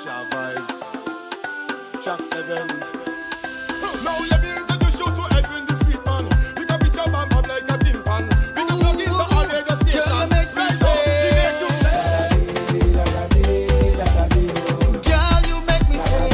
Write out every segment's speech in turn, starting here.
Sharp vibes. Track 7. Now let me introduce you to Edwin the sweet man. You can pitch a bam bam like a tin pan. With the plug into all radio station. Girl, you make me say. Girl, you make me say.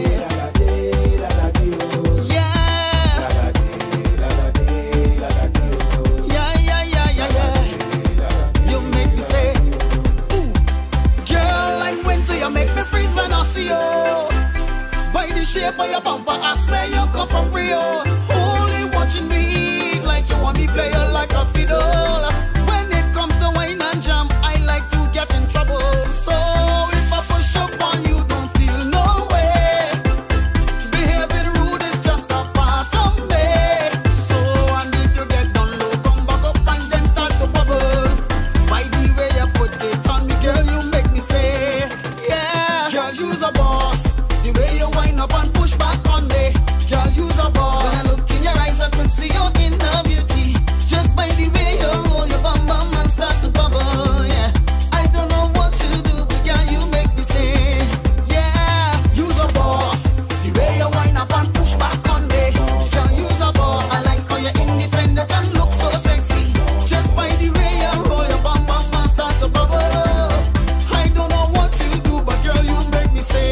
You make me say. Ooh. Girl, like winter, you make me freeze when I see you. By the shape of your bumper, I swear you come from Rio. Only watching me like you want me play you like a fiddle. When it comes to wine and jam, I like to get in trouble. So if I push up on you, don't feel no way. Behaving rude is just a part of me. So and if you get down low, come back up and then start to bubble. By the way you put it on me, girl, you make me say, yeah. Girl, you's a boss. The way you wind up and push back on me, girl, you's a boss. When I look in your eyes, I could see your inner beauty. Just by the way you roll your bum bum and start to bubble, yeah. I don't know what to do, but girl, you make me say, yeah. You's a boss. The way you wind up and push back on me, girl, you's a boss. I like how you're independent and look so sexy. Just by the way you roll your bum bum and start to bubble. I don't know what you do, but girl, you make me say,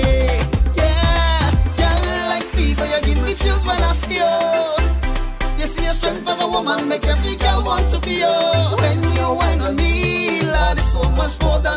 chills when I see you. You see your strength as a woman, make every girl want to be you. When you whine on me, lad, it's so much more than